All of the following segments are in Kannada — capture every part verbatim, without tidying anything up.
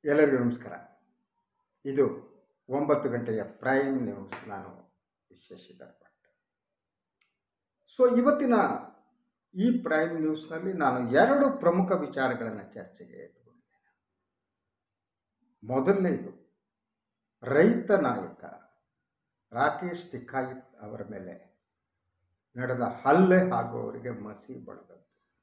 ಎಲ್ಲರಿಗೂ ನಮಸ್ಕಾರ. ಇದು ಒಂಬತ್ತು ಗಂಟೆಯ ಪ್ರೈಮ್ ನ್ಯೂಸ್. ನಾನು ಶಶಿಧರ್ ಭಟ್. ಸೊ ಇವತ್ತಿನ ಈ ಪ್ರೈಮ್ ನ್ಯೂಸ್ನಲ್ಲಿ ನಾನು ಎರಡು ಪ್ರಮುಖ ವಿಚಾರಗಳನ್ನು ಚರ್ಚೆಗೆ ಎತ್ತುಕೊಂಡಿದ್ದೇನೆ. ಮೊದಲನೇದು, ರೈತ ನಾಯಕ ರಾಕೇಶ್ ಟಿಕಾಯಿತ್ ಅವರ ಮೇಲೆ ನಡೆದ ಹಲ್ಲೆ ಹಾಗೂ ಅವರಿಗೆ ಮಸಿ ಬಳಿದದ್ದು.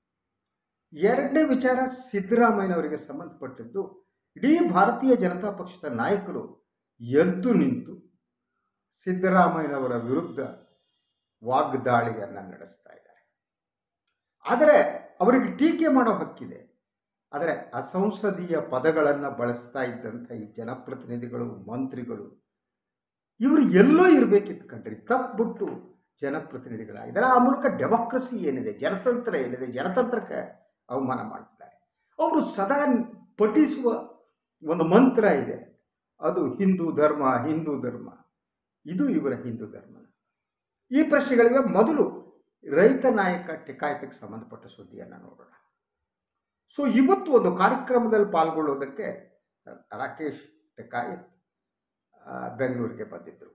ಎರಡನೇ ವಿಚಾರ ಸಿದ್ದರಾಮಯ್ಯನವರಿಗೆ ಸಂಬಂಧಪಟ್ಟಿದ್ದು. ಇಡೀ ಭಾರತೀಯ ಜನತಾ ಪಕ್ಷದ ನಾಯಕರು ಎದ್ದು ನಿಂತು ಸಿದ್ದರಾಮಯ್ಯನವರ ವಿರುದ್ಧ ವಾಗ್ದಾಳಿಯನ್ನು ನಡೆಸ್ತಾ ಇದ್ದಾರೆ. ಆದರೆ ಅವರಿಗೆ ಟೀಕೆ ಮಾಡೋ ಹಕ್ಕಿದೆ. ಆದರೆ ಅಸಂಸದೀಯ ಪದಗಳನ್ನು ಬಳಸ್ತಾ ಇದ್ದಂಥ ಈ ಜನಪ್ರತಿನಿಧಿಗಳು, ಮಂತ್ರಿಗಳು ಇವರು ಎಲ್ಲೋ ಇರಬೇಕಿತ್ತು ಕಣ್ರಿ. ತಪ್ಪಿಬಿಟ್ಟು ಜನಪ್ರತಿನಿಧಿಗಳಾಗಿದ್ದಾರೆ. ಆ ಮೂಲಕ ಡೆಮೋಕ್ರಸಿ ಏನಿದೆ, ಜನತಂತ್ರ ಏನಿದೆ, ಜನತಂತ್ರಕ್ಕೆ ಅವಮಾನ ಮಾಡ್ತಿದ್ದಾರೆ. ಅವರು ಸದಾ ಪಠಿಸುವ ಒಂದು ಮಂತ್ರ ಇದೆ, ಅದು ಹಿಂದೂ ಧರ್ಮ, ಹಿಂದೂ ಧರ್ಮ. ಇದು ಇವರ ಹಿಂದೂ ಧರ್ಮ. ಈ ಪ್ರಶ್ನೆಗಳಿಗೆ ಮೊದಲು ರೈತ ನಾಯಕ ಟಿಕಾಯಿತ್ಗೆ ಸಂಬಂಧಪಟ್ಟ ಸುದ್ದಿಯನ್ನು ನೋಡೋಣ. ಸೊ ಇವತ್ತು ಒಂದು ಕಾರ್ಯಕ್ರಮದಲ್ಲಿ ಪಾಲ್ಗೊಳ್ಳೋದಕ್ಕೆ ರಾಕೇಶ್ ಟಿಕಾಯಿತ್ ಬೆಂಗಳೂರಿಗೆ ಬಂದಿದ್ದರು.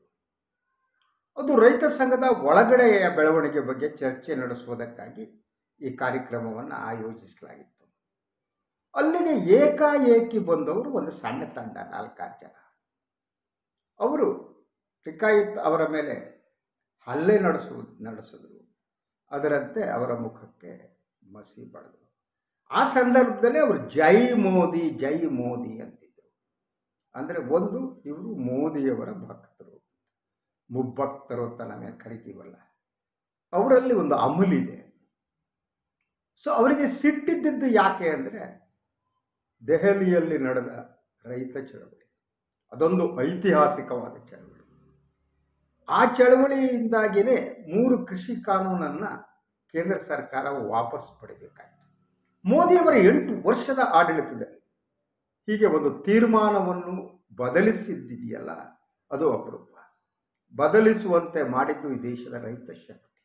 ಅದು ರೈತ ಸಂಘದ ಒಳಗಡೆಯ ಬೆಳವಣಿಗೆ ಬಗ್ಗೆ ಚರ್ಚೆ ನಡೆಸುವುದಕ್ಕಾಗಿ ಈ ಕಾರ್ಯಕ್ರಮವನ್ನು ಆಯೋಜಿಸಲಾಗಿತ್ತು. ಅಲ್ಲಿಗೆ ಏಕಾಏಕಿ ಬಂದವರು ಒಂದು ಸಣ್ಣ ತಂಡ, ನಾಲ್ಕಾರು ಜನ. ಅವರು ಟಿಕಾಯಿತ್ ಅವರ ಮೇಲೆ ಹಲ್ಲೆ ನಡೆಸು ನಡೆಸಿದ್ರು ಅದರಂತೆ ಅವರ ಮುಖಕ್ಕೆ ಮಸಿ ಬಳಿದರು. ಆ ಸಂದರ್ಭದಲ್ಲಿ ಅವರು ಜೈ ಮೋದಿ, ಜೈ ಮೋದಿ ಅಂತಿದ್ರು. ಅಂದರೆ ಒಂದು, ಇವರು ಮೋದಿಯವರ ಭಕ್ತರು, ಮುಬ್ಬಕ್ತರು ಅಂತ ನಾವೇ ಕರಿತೀವಲ್ಲ, ಅವರಲ್ಲಿ ಒಂದು ಅಮಲಿದೆ. ಸೊ ಅವರಿಗೆ ಸಿಟ್ಟಿದ್ದದ್ದು ಯಾಕೆ ಅಂದರೆ, ದೆಹಲಿಯಲ್ಲಿ ನಡೆದ ರೈತ ಚಳವಳಿ ಅದೊಂದು ಐತಿಹಾಸಿಕವಾದ ಚಳವಳಿ. ಆ ಚಳವಳಿಯಿಂದಾಗಿಯೇ ಮೂರು ಕೃಷಿ ಕಾನೂನನ್ನು ಕೇಂದ್ರ ಸರ್ಕಾರ ವಾಪಸ್ ಪಡೆಯಬೇಕಾಯಿತು. ಮೋದಿಯವರ ಎಂಟು ವರ್ಷದ ಆಡಳಿತದಲ್ಲಿ ಹೀಗೆ ಒಂದು ತೀರ್ಮಾನವನ್ನು ಬದಲಿಸಿದ್ದಿದೆಯಲ್ಲ, ಅದು ಅಪರೂಪ. ಬದಲಿಸುವಂತೆ ಮಾಡಿದ್ದು ಈ ದೇಶದ ರೈತ ಶಕ್ತಿ.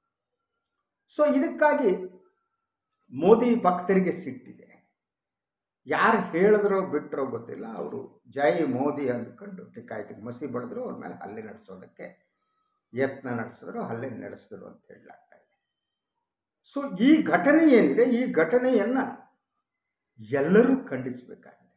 ಸೊ ಇದಕ್ಕಾಗಿ ಮೋದಿ ಭಕ್ತರಿಗೆ ಸಿಟ್ಟಿದೆ. ಯಾರು ಹೇಳಿದ್ರೋ ಬಿಟ್ಟರೋ ಗೊತ್ತಿಲ್ಲ, ಅವರು ಜೈ ಮೋದಿ ಅಂದ್ಕೊಂಡು ಟಿಕಾಯಿತಿಗೆ ಮಸಿ ಬಳಿದ್ರು. ಅವ್ರ ಮೇಲೆ ಹಲ್ಲೆ ನಡೆಸೋದಕ್ಕೆ ಯತ್ನ ನಡೆಸಿದ್ರು, ಹಲ್ಲೆ ನಡೆಸಿದ್ರು ಅಂತ ಹೇಳಲಾಗ್ತಾ ಇದೆ. ಸೊ ಈ ಘಟನೆ ಏನಿದೆ, ಈ ಘಟನೆಯನ್ನು ಎಲ್ಲರೂ ಖಂಡಿಸಬೇಕಾಗಿದೆ.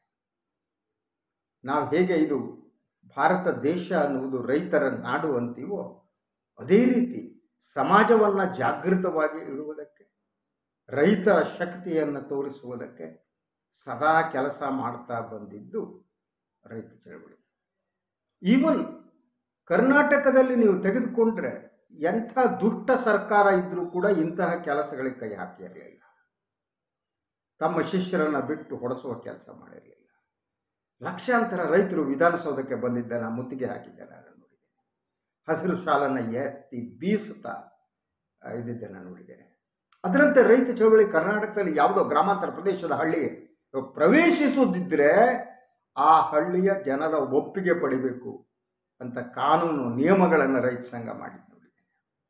ನಾವು ಹೇಗೆ ಇದು ಭಾರತ ದೇಶ ಅನ್ನುವುದು ರೈತರ ನಾಡು ಅಂತೀವೋ, ಅದೇ ರೀತಿ ಸಮಾಜವನ್ನು ಜಾಗೃತವಾಗಿ ಇಡುವುದಕ್ಕೆ, ರೈತರ ಶಕ್ತಿಯನ್ನು ತೋರಿಸುವುದಕ್ಕೆ ಸದಾ ಕೆಲಸ ಮಾಡ್ತಾ ಬಂದಿದ್ದು ರೈತ ಚಳವಳಿ. ಈವನ್ ಕರ್ನಾಟಕದಲ್ಲಿ ನೀವು ತೆಗೆದುಕೊಂಡ್ರೆ ಎಂಥ ದುಷ್ಟ ಸರ್ಕಾರ ಇದ್ದರೂ ಕೂಡ ಇಂತಹ ಕೆಲಸಗಳಿಗೆ ಕೈ ಹಾಕಿರಲಿಲ್ಲ. ತಮ್ಮ ಶಿಷ್ಯರನ್ನು ಬಿಟ್ಟು ಹೊಡೆಸುವ ಕೆಲಸ ಮಾಡಿರಲಿಲ್ಲ. ಲಕ್ಷಾಂತರ ರೈತರು ವಿಧಾನಸೌಧಕ್ಕೆ ಬಂದಿದ್ದನ್ನು ಮುತ್ತಿಗೆ ಹಾಕಿದ್ದನ್ನು ನಾನು ನೋಡಿದ್ದೇನೆ. ಹಸಿರು ಶಾಲನ್ನು ಎತ್ತಿ ಬೀಸುತ್ತಾ ಇದ್ದಿದ್ದನ್ನು ನೋಡಿದ್ದೇನೆ. ಅದರಂತೆ ರೈತ ಚಳವಳಿ ಕರ್ನಾಟಕದಲ್ಲಿ ಯಾವುದೋ ಗ್ರಾಮಾಂತರ ಪ್ರದೇಶದ ಹಳ್ಳಿಗೆ ಪ್ರವೇಶಿಸುವುದಿದ್ದರೆ ಆ ಹಳ್ಳಿಯ ಜನರ ಒಪ್ಪಿಗೆ ಪಡಿಬೇಕು ಅಂತ ಕಾನೂನು ನಿಯಮಗಳನ್ನು ರೈತ ಸಂಘ ಮಾಡಿದ್ದು ನೋಡಿದ್ದೇನೆ.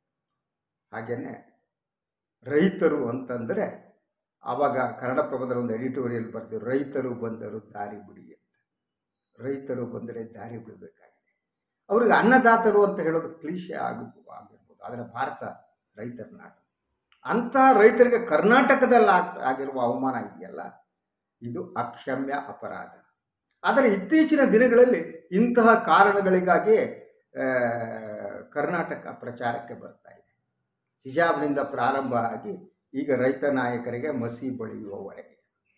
ಹಾಗೆಯೇ ರೈತರು ಅಂತಂದರೆ ಆವಾಗ ಕನ್ನಡಪ್ರಭದಲ್ಲಿ ಒಂದು ಎಡಿಟೋರಿಯಲ್ ಬರೆದು, ರೈತರು ಬಂದರು ದಾರಿ ಬಿಡಿ ಅಂತ. ರೈತರು ಬಂದರೆ ದಾರಿ ಬಿಡಬೇಕಾಗಿದೆ. ಅವ್ರಿಗೆ ಅನ್ನದಾತರು ಅಂತ ಹೇಳೋದು ಕ್ಲೀಶೆ ಆಗಬೇಕು ಆಗಿರ್ಬೋದು, ಆದರೆ ಭಾರತ ರೈತರ ನಾಡು. ಅಂಥ ರೈತರಿಗೆ ಕರ್ನಾಟಕದಲ್ಲಿ ಆಗ್ ಆಗಿರುವ ಅವಮಾನ ಇದೆಯಲ್ಲ, ಇದು ಅಕ್ಷಮ್ಯ ಅಪರಾಧ. ಆದರೆ ಇತ್ತೀಚಿನ ದಿನಗಳಲ್ಲಿ ಇಂತಹ ಕಾರಣಗಳಿಗಾಗಿ ಕರ್ನಾಟಕ ಪ್ರಚಾರಕ್ಕೆ ಬರ್ತಾ ಇದೆ. ಹಿಜಾಬ್ನಿಂದ ಪ್ರಾರಂಭ ಆಗಿ ಈಗ ರೈತ ನಾಯಕರಿಗೆ ಮಸಿ ಬಳಿಯುವವರೆಗೆ.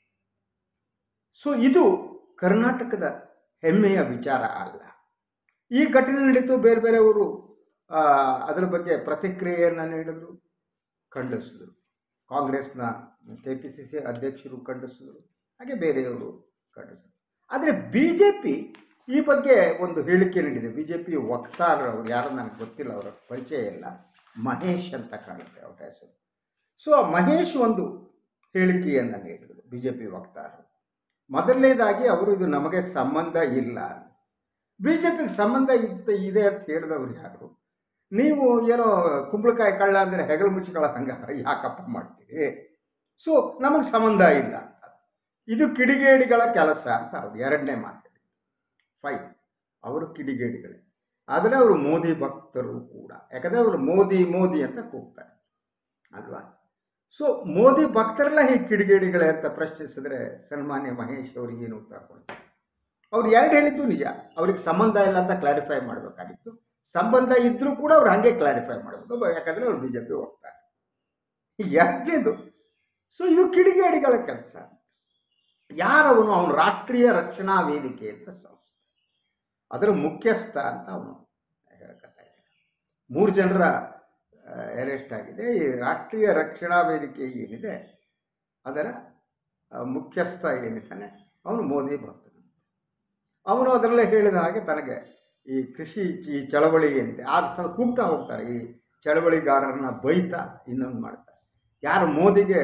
ಸೊ ಇದು ಕರ್ನಾಟಕದ ಹೆಮ್ಮೆಯ ವಿಚಾರ ಅಲ್ಲ. ಈ ಘಟನೆ ನಡೀತು, ಬೇರೆ ಬೇರೆಯವರು ಅದರ ಬಗ್ಗೆ ಪ್ರತಿಕ್ರಿಯೆಯನ್ನು ನೀಡಿದ್ರು, ಖಂಡಿಸಿದ್ರು. ಕಾಂಗ್ರೆಸ್ನ ಕೆ ಪಿ ಸಿ ಸಿ ಅಧ್ಯಕ್ಷರು ಖಂಡಿಸಿದ್ರು, ಹಾಗೆ ಬೇರೆಯವರು ಖಂಡಿಸಿದ್ರು. ಆದರೆ ಬಿ ಜೆ ಪಿ ಈ ಬಗ್ಗೆ ಒಂದು ಹೇಳಿಕೆ ನೀಡಿದೆ. ಬಿ ಜೆ ಪಿ ವಕ್ತಾರರು, ಅವ್ರು ಯಾರು ನನಗೆ ಗೊತ್ತಿಲ್ಲ, ಅವರ ಪರಿಚಯ ಇಲ್ಲ, ಮಹೇಶ್ ಅಂತ ಕಾಣುತ್ತೆ ಅವರ ಹೆಸರು. ಸೊ ಮಹೇಶ್ ಒಂದು ಹೇಳಿಕೆಯನ್ನು ನೀಡಿದರು, ಬಿ ಜೆ ಪಿ ವಕ್ತಾರರು. ಮೊದಲನೇದಾಗಿ ಅವರು ಇದು ನಮಗೆ ಸಂಬಂಧ ಇಲ್ಲ, ಬಿ ಜೆ ಪಿಗೆ ಸಂಬಂಧ ಇದ್ದ ಇದೆ ಅಂತ ಹೇಳಿದವರು ಯಾರು? ನೀವು ಏನೋ ಕುಂಬಳಕಾಯಿ ಕಳ್ಳ ಅಂದರೆ ಹೆಗಲು ಮುಚ್ಚಿಕೊಳ್ಳೋ ಹಂಗೆ ಯಾಕಪ್ಪ ಮಾಡ್ತೀರಿ? ಸೊ ನಮಗೆ ಸಂಬಂಧ ಇಲ್ಲ ಅಂತ. ಇದು ಕಿಡಿಗೇಡಿಗಳ ಕೆಲಸ ಅಂತ ಅವ್ರು ಎರಡನೇ ಮಾತು. ಫೈನ್, ಅವರು ಕಿಡಿಗೇಡಿಗಳೇ, ಆದರೆ ಅವರು ಮೋದಿ ಭಕ್ತರು ಕೂಡ. ಯಾಕಂದರೆ ಅವರು ಮೋದಿ ಮೋದಿ ಅಂತ ಕೂಗ್ತಾರೆ ಅಲ್ವಾ. ಸೊ ಮೋದಿ ಭಕ್ತರೆಲ್ಲ ಹೀಗೆ ಕಿಡಿಗೇಡಿಗಳೇ ಅಂತ ಪ್ರಶ್ನಿಸಿದ್ರೆ ಸನ್ಮಾನ್ಯ ಮಹೇಶ್ ಅವರಿಗೆ ಏನು ಉತ್ತರ ಕೊಡ್ತಾರೆ? ಅವ್ರು ಎರಡು ಹೇಳಿದ್ದು ನಿಜ, ಅವ್ರಿಗೆ ಸಂಬಂಧ ಇಲ್ಲ ಅಂತ ಕ್ಲಾರಿಫೈ ಮಾಡಬೇಕಾಗಿತ್ತು. ಸಂಬಂಧ ಇದ್ದರೂ ಕೂಡ ಅವ್ರು ಹಾಗೆ ಕ್ಲಾರಿಫೈ ಮಾಡಬೇಕು, ಯಾಕಂದರೆ ಅವ್ರು ಬಿ ಜೆ ಪಿ ಹೋಗ್ತಾರೆ. ಎರಡನೇದು, ಸೊ ಇದು ಕಿಡಿಗೇಡಿಗಳ ಕೆಲಸ. ಯಾರವನು? ಅವನು ರಾಷ್ಟ್ರೀಯ ರಕ್ಷಣಾ ವೇದಿಕೆ ಅಂತ ಸಂಸ್ಥೆ, ಅದರ ಮುಖ್ಯಸ್ಥ ಅಂತ ಅವನು ಹೇಳ್ಕೊತಾ ಇದ್ದಾನೆ. ಮೂರು ಜನರ ಅರೆಸ್ಟ್ ಆಗಿದೆ. ಈ ರಾಷ್ಟ್ರೀಯ ರಕ್ಷಣಾ ವೇದಿಕೆ ಏನಿದೆ ಅದರ ಮುಖ್ಯಸ್ಥ ಏನಿದ್ದಾನೆ ಅವನು ಮೋದಿ ಭಕ್ತನು. ಅವನು ಅದರಲ್ಲೇ ಹೇಳಿದ ಹಾಗೆ ತನಗೆ ಈ ಕೃಷಿ ಈ ಚಳವಳಿ ಏನಿದೆ ಆ ಕೂಗ್ತಾ ಹೋಗ್ತಾರೆ. ಈ ಚಳವಳಿಗಾರರನ್ನ ಬೈತಾ ಇನ್ನೊಂದು ಮಾಡ್ತಾರೆ. ಯಾರು ಮೋದಿಗೆ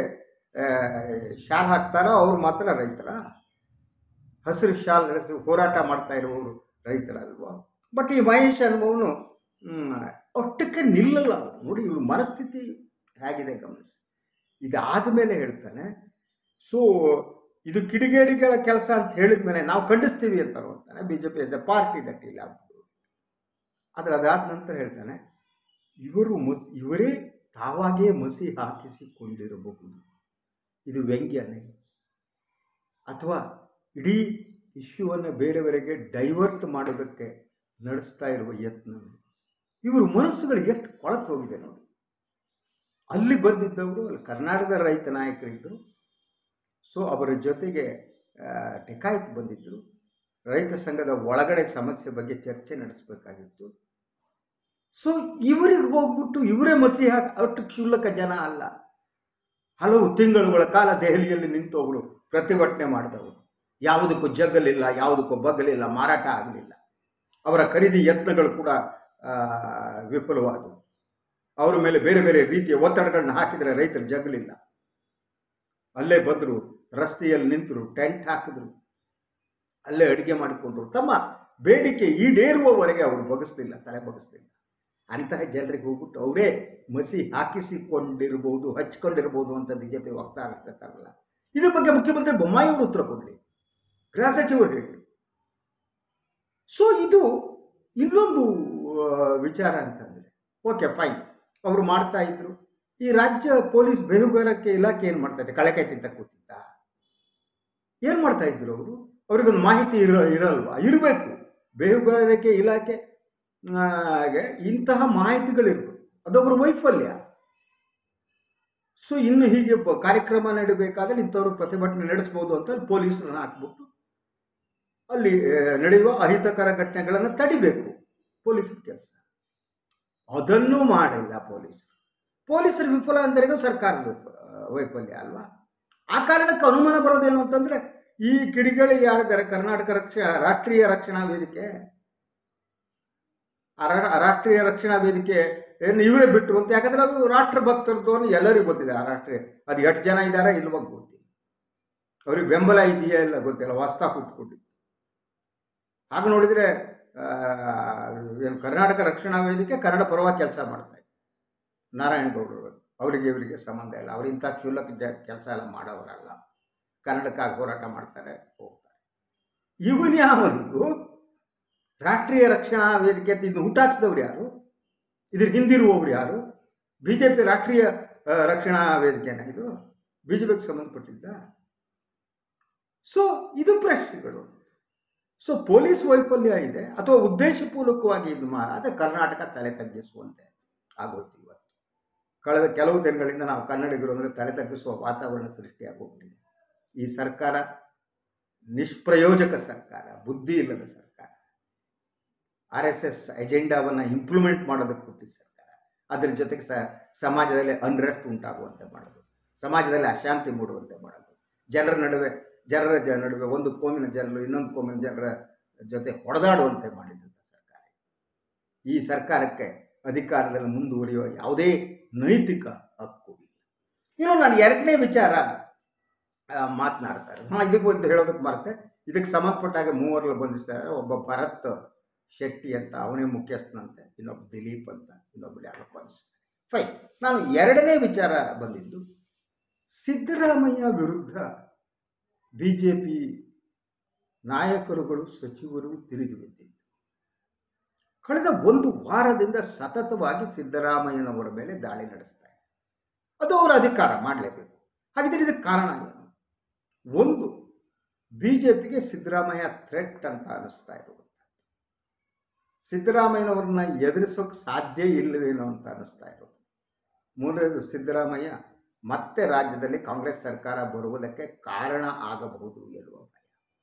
ಶಾಲ್ ಹಾಕ್ತಾರೋ ಅವ್ರು ಮಾತ್ರ ರೈತರ, ಹಸಿರು ಶಾಲ್ ನಡೆಸಿ ಹೋರಾಟ ಮಾಡ್ತಾ ಇರುವವರು ರೈತರಲ್ವ. ಬಟ್ ಈ ಮಹೇಶ್ ಅನ್ನುವನು ಒಟ್ಟಕ್ಕೆ ನಿಲ್ಲಲ್ಲ. ನೋಡಿ ಇವ್ರ ಮನಸ್ಥಿತಿ ಹೇಗಿದೆ ಗಮನಿಸಿ. ಇದಾದ ಮೇಲೆ ಹೇಳ್ತಾನೆ, ಸೊ ಇದು ಕಿಡಿಗೇಡಿಗಳ ಕೆಲಸ ಅಂತ ಹೇಳಿದ ಮೇಲೆ ನಾವು ಖಂಡಿಸ್ತೀವಿ ಅಂತ ಅಂತಾನೆ. B J P is a party that ಇಲ್ಲ. ಆದರೆ ಅದಾದ ನಂತರ ಹೇಳ್ತಾನೆ, ಇವರು ಮಸ್ ಇವರೇ ತಾವಾಗೇ ಮಸಿ ಹಾಕಿಸಿಕೊಂಡಿರಬಹುದು. ಇದು ವ್ಯಂಗ್ಯನೇ ಅಥವಾ ಇಡೀ ಇಶ್ಯೂವನ್ನು ಬೇರೆಯವರೆಗೆ ಡೈವರ್ಟ್ ಮಾಡೋದಕ್ಕೆ ನಡೆಸ್ತಾ ಇರುವ ಯತ್ನವೇ? ಇವರು ಮನಸ್ಸುಗಳಿಗೆ ಎಷ್ಟು ಕೊಳತು ಹೋಗಿದೆ ನೋಡಿ. ಅಲ್ಲಿ ಬಂದಿದ್ದವರು ಅಲ್ಲಿ ಕರ್ನಾಟಕದ ರೈತ ನಾಯಕರಿದ್ದರು. ಸೊ ಅವರ ಜೊತೆಗೆ ಟೆಕಾಯಿತ್ ಬಂದಿದ್ದರು. ರೈತ ಸಂಘದ ಒಳಗಡೆ ಸಮಸ್ಯೆ ಬಗ್ಗೆ ಚರ್ಚೆ ನಡೆಸಬೇಕಾಗಿತ್ತು. ಸೊ ಇವರಿಗೆ ಹೋಗ್ಬಿಟ್ಟು ಇವರೇ ಮಸಿ ಹಾಕಿ, ಅಷ್ಟು ಕ್ಷುಲ್ಲಕ ಜನ ಅಲ್ಲ. ಹಲವು ತಿಂಗಳುಗಳ ಕಾಲ ದೆಹಲಿಯಲ್ಲಿ ನಿಂತವರು ಪ್ರತಿಭಟನೆ ಮಾಡಿದವರು. ಯಾವುದಕ್ಕೂ ಜಗ್ಗಲಿಲ್ಲ, ಯಾವುದಕ್ಕೂ ಬಗ್ಗಲಿಲ್ಲ, ಮಾರಾಟ ಆಗಲಿಲ್ಲ. ಅವರ ಖರೀದಿ ಯತ್ನಗಳು ಕೂಡ ವಿಫಲವಾದವು. ಅವರ ಮೇಲೆ ಬೇರೆ ಬೇರೆ ರೀತಿಯ ಒತ್ತಡಗಳನ್ನ ಹಾಕಿದರೆ ರೈತರು ಜಗ್ಗಲಿಲ್ಲ. ಅಲ್ಲೇ ಬಂದರು, ರಸ್ತೆಯಲ್ಲಿ ನಿಂತರು, ಟೆಂಟ್ ಹಾಕಿದ್ರು, ಅಲ್ಲೇ ಅಡುಗೆ ಮಾಡಿಕೊಂಡ್ರು. ತಮ್ಮ ಬೇಡಿಕೆ ಈಡೇರುವವರೆಗೆ ಅವರು ಬಗ್ಗಿಸ್ಲಿಲ್ಲ, ತಲೆ ಬಗ್ಗಿಸ್ಲಿಲ್ಲ. ಅಂತಹ ಜನರಿಗೆ ಹೋಗ್ಬಿಟ್ಟು ಅವರೇ ಮಸಿ ಹಾಕಿಸಿಕೊಂಡಿರ್ಬೋದು, ಹಚ್ಕೊಂಡಿರ್ಬೋದು ಅಂತ ಬಿ ಜೆ ಪಿ ವಕ್ತಾರ ಹೇಳ್ತಾರಲ್ಲ. ಇದ್ರ ಬಗ್ಗೆ ಮುಖ್ಯಮಂತ್ರಿ ಬೊಮ್ಮಾಯಿ ಅವರು ಉತ್ತರ ಕೊಡಲಿ, ಗೃಹ ಸಚಿವರು ಹೇಳಿ. ಸೊ ಇದು ಇನ್ನೊಂದು ವಿಚಾರ ಅಂತಂದರೆ, ಓಕೆ ಫೈನ್, ಅವರು ಮಾಡ್ತಾ ಇದ್ರು. ಈ ರಾಜ್ಯ ಪೊಲೀಸ್ ಬೇಹುಗಾರಿಕೆ ಇಲಾಖೆ ಏನು ಮಾಡ್ತಾ ಇದ್ದೆ? ಕಳೆಕಾಯಿ ತಿಂತ ಕೂತಿದ್ದ? ಏನು ಮಾಡ್ತಾ ಇದ್ರು ಅವರು? ಅವ್ರಿಗೊಂದು ಮಾಹಿತಿ ಇರ ಇರಲ್ವಾ? ಇರಬೇಕು. ಬೇಹುಗಾರಿಕೆ ಇಲಾಖೆ ಇಂತಹ ಮಾಹಿತಿಗಳಿರ್ಬೇಕು, ಅದೊಬ್ಬರ ವೈಫಲ್ಯ. ಸೊ ಇನ್ನು ಹೀಗೆ ಕಾರ್ಯಕ್ರಮ ನಡೀಬೇಕಾದ್ರೆ ಇಂಥವ್ರು ಪ್ರತಿಭಟನೆ ನಡೆಸ್ಬೋದು ಅಂತ ಪೊಲೀಸರನ್ನ ಹಾಕ್ಬಿಟ್ಟು ಅಲ್ಲಿ ನಡೆಯುವ ಅಹಿತಕರ ಘಟನೆಗಳನ್ನು ತಡಿಬೇಕು, ಪೊಲೀಸರ ಕೆಲಸ. ಅದನ್ನೂ ಮಾಡಿಲ್ಲ ಪೊಲೀಸರು. ಪೊಲೀಸರು ವಿಫಲ ಅಂದ್ರೆಗೂ ಸರ್ಕಾರದ ವೈಫಲ್ಯ ಅಲ್ವಾ? ಆ ಕಾರಣಕ್ಕೆ ಅನುಮಾನ ಬರೋದೇನು ಅಂತಂದರೆ, ಈ ಕಿಡಿಗಳು ಯಾರಿದ್ದಾರೆ, ಕರ್ನಾಟಕ ರಕ್ಷಾ ರಾಷ್ಟ್ರೀಯ ರಕ್ಷಣಾ ವೇದಿಕೆ, ರಾಷ್ಟ್ರೀಯ ರಕ್ಷಣಾ ವೇದಿಕೆ ಏನು ಇವರೇ ಬಿಟ್ಟು ಅಂತ. ಯಾಕಂದರೆ ಅದು ರಾಷ್ಟ್ರ ಭಕ್ತರದ್ದು ಅನ್ನೋ ಎಲ್ಲರಿಗೂ ಗೊತ್ತಿದೆ. ಆ ರಾಷ್ಟ್ರೀಯ ಅದು ಎಷ್ಟು ಜನ ಇದ್ದಾರೆ ಇಲ್ವಾಗ ಗೊತ್ತಿಲ್ಲ, ಅವ್ರಿಗೆ ಬೆಂಬಲ ಇದೆಯಾ ಇಲ್ಲ ಗೊತ್ತಿಲ್ಲ, ಹೊಸ್ತಾ ಹುಟ್ಕೊಂಡಿದ್ದು. ಹಾಗೆ ನೋಡಿದರೆ ಏನು ಕರ್ನಾಟಕ ರಕ್ಷಣಾ ವೇದಿಕೆ ಕನ್ನಡ ಪರವಾಗಿ ಕೆಲಸ ಮಾಡ್ತಾ ಇದೆ. ನಾರಾಯಣಗೌಡರು ಅವರಿಗೆ ಇವರಿಗೆ ಸಂಬಂಧ ಇಲ್ಲ, ಅವ್ರು ಇಂಥ ಕ್ಷುಲ್ಲಕ ಜ ಕೆಲಸ ಎಲ್ಲ ಮಾಡೋರಲ್ಲ, ಕನ್ನಡಕ್ಕಾಗಿ ಹೋರಾಟ ಮಾಡ್ತಾರೆ, ಹೋಗ್ತಾರೆ. ಇವನು ಯಾವನಿಗೂ ರಾಷ್ಟ್ರೀಯ ರಕ್ಷಣಾ ವೇದಿಕೆ ಅಂತ ಇದು ಹುಟ್ಟಾಕ್ಸಿದವ್ರು ಯಾರು? ಇದ್ರ ಹಿಂದಿರುವವರು ಯಾರು? ಬಿ ಜೆ ಪಿ ರಾಷ್ಟ್ರೀಯ ರಕ್ಷಣಾ ವೇದಿಕೆನ ಇದು ಬಿ ಜೆ ಪಿಗೆ ಸಂಬಂಧಪಟ್ಟಿದ್ದ? ಸೊ ಇದು ಪ್ರಶ್ನೆಗಳು. ಸೊ ಪೊಲೀಸ್ ವೈಫಲ್ಯ ಇದೆ ಅಥವಾ ಉದ್ದೇಶಪೂರ್ವಕವಾಗಿ ಇದು ಮಾ ಆದರೆ ಕರ್ನಾಟಕ ತಲೆ ತಗ್ಗಿಸುವಂತೆ ಆಗೋಯ್ತು ಇವತ್ತು. ಕಳೆದ ಕೆಲವು ದಿನಗಳಿಂದ ನಾವು ಕನ್ನಡಿಗರು ಅಂದರೆ ತಲೆ ತಗ್ಗಿಸುವ ವಾತಾವರಣ ಸೃಷ್ಟಿಯಾಗೋಗ್ಬಿಟ್ಟಿದೆ. ಈ ಸರ್ಕಾರ ನಿಷ್ಪ್ರಯೋಜಕ ಸರ್ಕಾರ, ಬುದ್ಧಿ ಇಲ್ಲದ ಸರ್ಕಾರ, ಆರ್ ಎಸ್ ಎಸ್ ಎಜೆಂಡಾವನ್ನು ಇಂಪ್ಲಿಮೆಂಟ್ ಮಾಡೋದಕ್ಕೆ ಹುಟ್ಟಿದ ಸರ್ಕಾರ. ಅದರ ಜೊತೆಗೆ ಸ ಸಮಾಜದಲ್ಲಿ ಅನ್ರೆಸ್ಟ್ ಉಂಟಾಗುವಂತೆ ಮಾಡೋದು, ಸಮಾಜದಲ್ಲಿ ಅಶಾಂತಿ ಮೂಡುವಂತೆ ಮಾಡೋದು, ಜನರ ನಡುವೆ ಜನರ ಜ ನಡುವೆ ಒಂದು ಕೋಮಿನ ಜನರು ಇನ್ನೊಂದು ಕೋಮಿನ ಜನರ ಜೊತೆ ಹೊಡೆದಾಡುವಂತೆ ಮಾಡಿದಂಥ ಸರ್ಕಾರ. ಈ ಸರ್ಕಾರಕ್ಕೆ ಅಧಿಕಾರದಲ್ಲಿ ಮುಂದುವರಿಯುವ ಯಾವುದೇ ನೈತಿಕ ಹಕ್ಕು ಇಲ್ಲ. ಇನ್ನು ನಾನು ಎರಡನೇ ವಿಚಾರ ಮಾತನಾಡ್ತಾರೆ, ಹಾಂ ಇದಕ್ಕೆ ಒಂದು ಹೇಳೋದಕ್ಕೆ ಮರೆತೆ. ಇದಕ್ಕೆ ಸಂಬಂಧಪಟ್ಟಾಗ ಮೂವರಲ್ಲಿ ಬಂಧಿಸ್ತಾರೆ. ಒಬ್ಬ ಭರತ್ ಶೆಟ್ಟಿ ಅಂತ ಅವನೇ ಮುಖ್ಯಸ್ಥನಂತೆ, ಇನ್ನೊಬ್ಬ ದಿಲೀಪ್ ಅಂತ ಇನ್ನೊಬ್ಬರು ಯಾರೋ ಬಂಧಿಸ್ತಾರೆ. ಫೈನ್. ನಾನು ಎರಡನೇ ವಿಚಾರ ಬಂದಿದ್ದು ಸಿದ್ದರಾಮಯ್ಯ ವಿರುದ್ಧ ಬಿ ಜೆ ಪಿ ನಾಯಕರುಗಳು ಸಚಿವರು ತಿರುಗಿ ಬಿದ್ದಿದ್ದು. ಕಳೆದ ಒಂದು ವಾರದಿಂದ ಸತತವಾಗಿ ಸಿದ್ದರಾಮಯ್ಯನವರ ಮೇಲೆ ದಾಳಿ ನಡೆಸ್ತಾರೆ. ಅದು ಅವರ ಅಧಿಕಾರ, ಮಾಡಲೇಬೇಕು. ಹಾಗಿದ್ರೆ ಇದಕ್ಕೆ ಕಾರಣ ಏನು? ಒಂದು, ಬಿ ಜೆ ಪಿಗೆ ಸಿದ್ದರಾಮಯ್ಯ ಥ್ರೆಟ್ ಅಂತ ಅನಿಸ್ತಾ ಇರುವಂಥದ್ದು. ಸಿದ್ದರಾಮಯ್ಯನವ್ರನ್ನ ಎದುರಿಸೋಕೆ ಸಾಧ್ಯ ಇಲ್ಲವೇನೋ ಅಂತ ಅನಿಸ್ತಾ ಇರೋದು. ಮೂರನೇದು, ಸಿದ್ದರಾಮಯ್ಯ ಮತ್ತೆ ರಾಜ್ಯದಲ್ಲಿ ಕಾಂಗ್ರೆಸ್ ಸರ್ಕಾರ ಬರುವುದಕ್ಕೆ ಕಾರಣ ಆಗಬಹುದು ಎನ್ನುವ ಭಯ.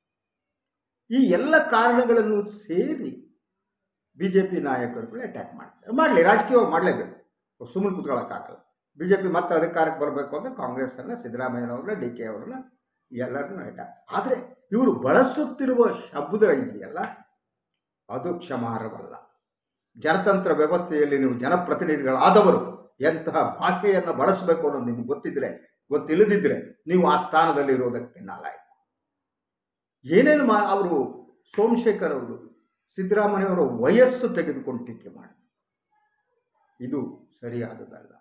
ಈ ಎಲ್ಲ ಕಾರಣಗಳನ್ನು ಸೇರಿ ಬಿ ಜೆ ಪಿ ನಾಯಕರುಗಳು ಅಟ್ಯಾಕ್ ಮಾಡ್ತಾರೆ. ಮಾಡಲಿ, ರಾಜಕೀಯವಾಗಿ ಮಾಡಲೇಬೇಕು, ಸುಮ್ಮನೆ ಕೂತ್ಕೊಳ್ಳೋಕ್ಕಾಗಲ್ಲ. ಬಿ ಜೆ ಪಿ ಮತ್ತೆ ಅಧಿಕಾರಕ್ಕೆ ಬರಬೇಕು ಅಂದರೆ ಕಾಂಗ್ರೆಸ್ಸನ್ನು, ಸಿದ್ದರಾಮಯ್ಯನವ್ರನ್ನ, ಡಿ ಕೆ ಅವ್ರನ್ನ ಎಲ್ಲರನ್ನೂ ಅಟ್ಯಾಕ್. ಆದರೆ ಇವರು ಬಳಸುತ್ತಿರುವ ಶಬ್ದ ಇದೆಯಲ್ಲ, ಅದು ಕ್ಷಮಾರ್ಹವಲ್ಲ. ಜನತಂತ್ರ ವ್ಯವಸ್ಥೆಯಲ್ಲಿ ನೀವು ಜನಪ್ರತಿನಿಧಿಗಳಾದವರು ಎಂತಹ ಭಾಷೆಯನ್ನು ಬಳಸಬೇಕು ಅನ್ನೋದು ನಿಮ್ಗೆ ಗೊತ್ತಿದ್ರೆ, ಗೊತ್ತಿಲ್ಲದಿದ್ದರೆ ನೀವು ಆ ಸ್ಥಾನದಲ್ಲಿ ಇರೋದಕ್ಕೆ ನಾಲಾಯಕ. ಏನೇನು ಮಾ ಅವರು ಸೋಮಶೇಖರ್ ಅವರು ಸಿದ್ದರಾಮಯ್ಯವರ ವಯಸ್ಸು ತೆಗೆದುಕೊಂಡು ಟೀಕೆ ಮಾಡಿ, ಇದು ಸರಿಯಾದದಲ್ಲ.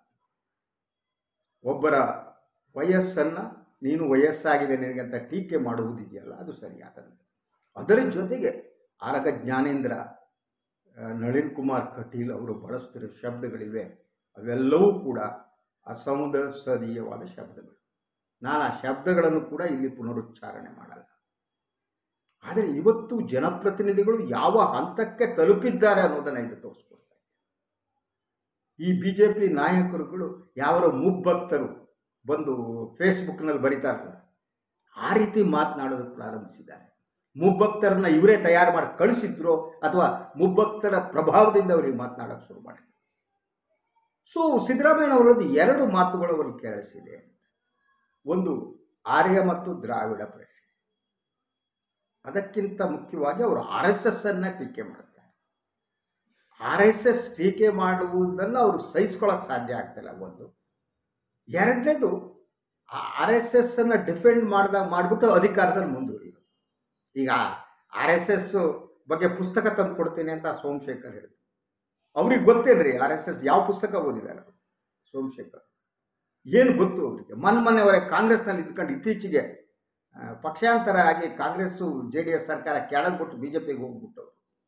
ಒಬ್ಬರ ವಯಸ್ಸನ್ನು ನೀನು ವಯಸ್ಸಾಗಿದೆ ನಿನಗಂತ ಟೀಕೆ ಮಾಡುವುದಿದೆಯಲ್ಲ, ಅದು ಸರಿಯಾದಲ್ಲ. ಅದರ ಜೊತೆಗೆ ಆರಗ ಜ್ಞಾನೇಂದ್ರ, ನಳಿನ್ ಕುಮಾರ್ ಕಟೀಲ್ ಅವರು ಬಳಸ್ತಿರೋ ಶಬ್ದಗಳಿವೆ, ಅವೆಲ್ಲವೂ ಕೂಡ ಅಸಂಸದೀಯವಾದ ಶಬ್ದಗಳು. ನಾನು ಆ ಶಬ್ದಗಳನ್ನು ಕೂಡ ಇಲ್ಲಿ ಪುನರುಚ್ಚಾರಣೆ ಮಾಡಲ್ಲ. ಆದರೆ ಇವತ್ತು ಜನಪ್ರತಿನಿಧಿಗಳು ಯಾವ ಹಂತಕ್ಕೆ ತಲುಪಿದ್ದಾರೆ ಅನ್ನೋದನ್ನು ಇದು ತೋರಿಸ್ಕೊಡ್ತಾ ಇದೆ. ಈ ಬಿ ಜೆ ಪಿ ನಾಯಕರುಗಳು ಯಾವರ ಮುಬ್ಬಕ್ತರು ಬಂದು ಫೇಸ್ಬುಕ್ನಲ್ಲಿ ಬರೀತಾರಲ್ಲ, ಆ ರೀತಿ ಮಾತನಾಡೋದಕ್ಕೆ ಪ್ರಾರಂಭಿಸಿದ್ದಾರೆ. ಮುಬ್ಬಕ್ತರನ್ನ ಇವರೇ ತಯಾರು ಮಾಡಿ ಕಳಿಸಿದ್ರು ಅಥವಾ ಮುಬ್ಬಕ್ತರ ಪ್ರಭಾವದಿಂದ ಅವರಿಗೆ ಮಾತನಾಡೋಕ್ಕೆ ಶುರು ಮಾಡಿದ್ರು. ಸೊ ಸಿದ್ದರಾಮಯ್ಯನವರದ್ದು ಎರಡು ಮಾತುಗಳು ಅವರಿಗೆ ಕೇಳಿಸಿದೆ. ಒಂದು, ಆರ್ಯ ಮತ್ತು ದ್ರಾವಿಡ ಪ್ರಶ್ನೆ. ಅದಕ್ಕಿಂತ ಮುಖ್ಯವಾಗಿ ಅವರು ಆರ್ ಎಸ್ ಎಸ್ ಅನ್ನ ಟೀಕೆ ಮಾಡ್ತಾರೆ. ಆರ್ ಎಸ್ ಎಸ್ ಟೀಕೆ ಮಾಡುವುದನ್ನು ಅವರು ಸಹಿಸ್ಕೊಳ್ಳೋಕೆ ಸಾಧ್ಯ ಆಗ್ತಿಲ್ಲ. ಒಂದು. ಎರಡನೇದು, ಆರ್ ಎಸ್ ಎಸ್ ಅನ್ನ ಡಿಫೆಂಡ್ ಮಾಡಿದಾಗ ಮಾಡಿಬಿಟ್ಟು ಅಧಿಕಾರದಲ್ಲಿ ಮುಂದುವರಿಯೋದು. ಈಗ ಆರ್ ಎಸ್ ಎಸ್ ಬಗ್ಗೆ ಪುಸ್ತಕ ತಂದು ಕೊಡ್ತೀನಿ ಅಂತ ಸೋಮಶೇಖರ್ ಹೇಳಿದ್ರು. ಅವ್ರಿಗೆ ಗೊತ್ತೇನ್ರಿ ಆರ್ ಎಸ್ ಎಸ್ ಯಾವ ಪುಸ್ತಕ ಓದಿದ್ದಾರೆ ಸೋಮಶೇಖರ್? ಏನು ಗೊತ್ತು ಅವರಿಗೆ? ಮನ್ ಮೊನ್ನೆವರೆಗೆ ಕಾಂಗ್ರೆಸ್ನಲ್ಲಿ ಇದ್ಕೊಂಡು ಇತ್ತೀಚೆಗೆ ಪಕ್ಷಾಂತರ ಆಗಿ ಕಾಂಗ್ರೆಸ್ಸು ಜೆ ಡಿ ಎಸ್ ಸರ್ಕಾರ ಕೆಳಗ್ಬಿಟ್ಟು ಬಿ ಜೆ ಪಿಗೆ ಹೋಗ್ಬಿಟ್ಟು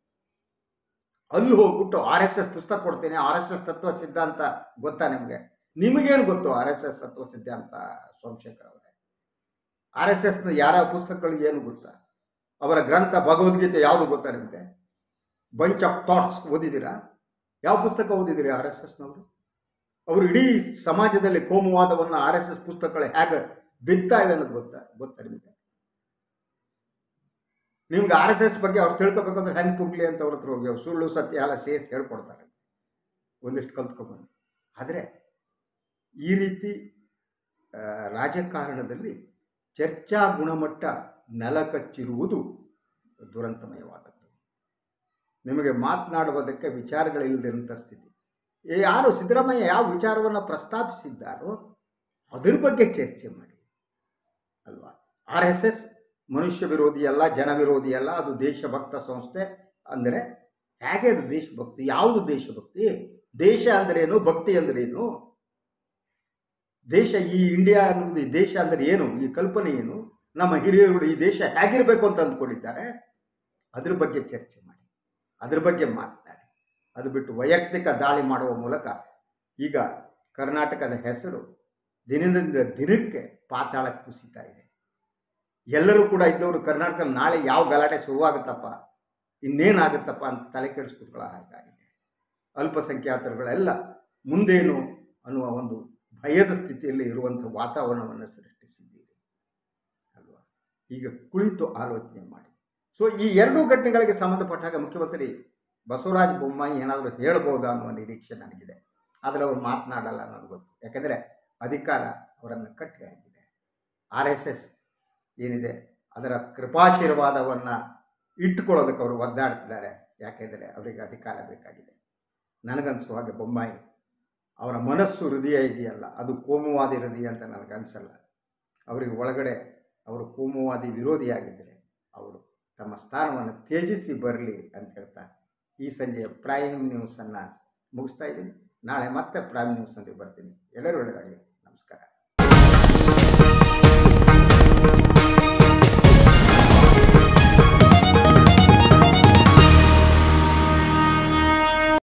ಅಲ್ಲಿ ಹೋಗ್ಬಿಟ್ಟು ಆರ್ ಎಸ್ ಎಸ್ ಪುಸ್ತಕ ಕೊಡ್ತೀನಿ, ಆರ್ ಎಸ್ ಎಸ್ ತತ್ವ ಸಿದ್ಧಾಂತ ಗೊತ್ತಾ ನಿಮಗೆ? ನಿಮಗೇನು ಗೊತ್ತು ಆರ್ ಎಸ್ ಎಸ್ ತತ್ವ ಸಿದ್ಧಾಂತ ಸೋಮಶೇಖರ್ ಅವರೇ? ಆರ್ ಎಸ್ ಎಸ್ನ ಯಾರ ಪುಸ್ತಕಗಳು ಏನು ಗೊತ್ತಾ? ಅವರ ಗ್ರಂಥ ಭಗವದ್ಗೀತೆ ಯಾವುದು ಗೊತ್ತಾ ನಿಮಗೆ? ಬಂಚ್ ಆಫ್ ಥಾಟ್ಸ್ ಓದಿದ್ದೀರಾ? ಯಾವ ಪುಸ್ತಕ ಓದಿದ್ದೀರಿ ಆರ್ ಎಸ್ ಎಸ್ನವರು? ಅವರು ಇಡೀ ಸಮಾಜದಲ್ಲಿ ಕೋಮುವಾದವನ್ನು ಆರ್ ಎಸ್ ಎಸ್ ಪುಸ್ತಕಗಳು ಹೇಗೆ ಬಿಡ್ತಾಯಿವೆ ಅನ್ನೋದು ಗೊತ್ತಾ ಗೊತ್ತಾ ನಿಮಗೆ? ನಿಮ್ಗೆ ಆರ್ ಎಸ್ ಎಸ್ ಬಗ್ಗೆ ಅವ್ರು ತಿಳ್ಕೊಬೇಕಂದ್ರೆ ಹೆಂಗೆ ಪುಗ್ಲಿ ಅಂತ ಅವ್ರ ಹತ್ರ ಹೋಗಿ ಅವ್ರು ಸುಳ್ಳು ಸತ್ಯ ಎಲ್ಲ ಸೇರಿಸಿ ಹೇಳ್ಕೊಡ್ತಾರೆ, ಒಂದಿಷ್ಟು ಕಲ್ತ್ಕೊಂಡ್ಬಂದು. ಆದರೆ ಈ ರೀತಿ ರಾಜಕಾರಣದಲ್ಲಿ ಚರ್ಚಾ ಗುಣಮಟ್ಟ ನೆಲಕಚ್ಚಿರುವುದು ದುರಂತಮಯವಾದದ್ದು. ನಿಮಗೆ ಮಾತನಾಡುವುದಕ್ಕೆ ವಿಚಾರಗಳಿಲ್ಲದಿರುವಂಥ ಸ್ಥಿತಿ. ಯಾರು ಸಿದ್ದರಾಮಯ್ಯ ಯಾವ ವಿಚಾರವನ್ನು ಪ್ರಸ್ತಾಪಿಸಿದ್ದಾರೋ ಅದ್ರ ಬಗ್ಗೆ ಚರ್ಚೆ ಮಾಡಿ ಅಲ್ವಾ? ಆರ್ ಎಸ್ ಎಸ್ ಮನುಷ್ಯ ವಿರೋಧಿ ಅಲ್ಲ, ಜನ ವಿರೋಧಿ ಅಲ್ಲ, ಅದು ದೇಶಭಕ್ತ ಸಂಸ್ಥೆ. ಅಂದರೆ ಹೇಗೆ ಅದು ದೇಶಭಕ್ತಿ? ಯಾವುದು ದೇಶಭಕ್ತಿ? ದೇಶ ಅಂದ್ರೇನು, ಭಕ್ತಿ ಅಂದ್ರೇನು? ದೇಶ, ಈ ಇಂಡಿಯಾ ಅನ್ನೋದು, ಈ ದೇಶ ಅಂದರೆ ಏನು? ಈ ಕಲ್ಪನೆ ಏನು? ನಮ್ಮ ಹಿರಿಯರು ಈ ದೇಶ ಹೇಗಿರಬೇಕು ಅಂತ ಅಂದ್ಕೊಂಡಿದ್ದಾರೆ? ಅದ್ರ ಬಗ್ಗೆ ಚರ್ಚೆ ಮಾಡಿ, ಅದ್ರ ಬಗ್ಗೆ ಮಾತನಾಡಿ. ಅದು ಬಿಟ್ಟು ವೈಯಕ್ತಿಕ ದಾಳಿ ಮಾಡುವ ಮೂಲಕ ಈಗ ಕರ್ನಾಟಕದ ಹೆಸರು ದಿನದಿಂದ ದಿನಕ್ಕೆ ಪಾತಾಳಕ್ಕೆ ಕುಸಿತಾ ಇದೆ. ಎಲ್ಲರೂ ಕೂಡ ಇದ್ದವರು ಕರ್ನಾಟಕದಲ್ಲಿ ನಾಳೆ ಯಾವ ಗಲಾಟೆ ಶುರುವಾಗುತ್ತಪ್ಪ, ಇನ್ನೇನಾಗುತ್ತಪ್ಪ ಅಂತ ತಲೆ ಕೆಡಿಸ್ಕೊಳ್ಕೊಳ್ಳೋ ಹಾಗಾಗಿದೆ. ಅಲ್ಪಸಂಖ್ಯಾತರುಗಳೆಲ್ಲ ಮುಂದೇನು ಅನ್ನುವ ಒಂದು ಭಯದ ಸ್ಥಿತಿಯಲ್ಲಿ ಇರುವಂಥ ವಾತಾವರಣವನ್ನು ಸೃಷ್ಟಿಸಿದ್ದೀರಿ ಅಲ್ವಾ? ಈಗ ಕುಳಿತು ಆಲೋಚನೆ ಮಾಡಿ. ಸೊ ಈ ಎರಡೂ ಘಟನೆಗಳಿಗೆ ಸಂಬಂಧಪಟ್ಟಾಗ ಮುಖ್ಯಮಂತ್ರಿ ಬಸವರಾಜ ಬೊಮ್ಮಾಯಿ ಏನಾದರೂ ಹೇಳ್ಬೋದಾ ಅನ್ನುವ ನಿರೀಕ್ಷೆ ನನಗಿದೆ. ಆದರೆ ಅವರು ಮಾತನಾಡಲ್ಲ ಅನ್ನೋದು ಗೊತ್ತು. ಯಾಕೆಂದರೆ ಅಧಿಕಾರ ಅವರನ್ನು ಕಟ್ಟಿ ಹಾಕಿದೆ. ಆರ್ ಎಸ್ ಎಸ್ ಏನಿದೆ ಅದರ ಕೃಪಾಶೀರ್ವಾದವನ್ನು ಇಟ್ಟುಕೊಳ್ಳೋದಕ್ಕೆ ಅವರು ಒದ್ದಾಡ್ತಿದ್ದಾರೆ. ಯಾಕೆಂದರೆ ಅವರಿಗೆ ಅಧಿಕಾರ ಬೇಕಾಗಿದೆ. ನನಗನ್ಸುವ ಹಾಗೆ ಬೊಮ್ಮಾಯಿ ಅವರ ಮನಸ್ಸು ಹೃದಯ ಇದೆಯಲ್ಲ, ಅದು ಕೋಮುವಾದಿ ಹೃದಯ ಅಂತ ನನಗನ್ಸಲ್ಲ. ಅವರಿಗೆ ಒಳಗಡೆ ಅವರು ಕೋಮುವಾದಿ ವಿರೋಧಿಯಾಗಿದ್ದರೆ ಅವರು ತಮ್ಮ ಸ್ಥಾನವನ್ನು ತ್ಯಜಿಸಿ ಬರಲಿ ಅಂತ ಹೇಳ್ತಾ ಈ ಸಂಜೆಯ ಪ್ರೈಮ್ ನ್ಯೂಸನ್ನು ಮುಗಿಸ್ತಾ ಇದ್ದೀನಿ. ನಾಳೆ ಮತ್ತೆ ಪ್ರೈಮ್ ನ್ಯೂಸ್ನೊಂದಿಗೆ ಬರ್ತೀನಿ. ಎಲ್ಲರೂ ಒಳ್ಳೆಯದಾಗಲಿ.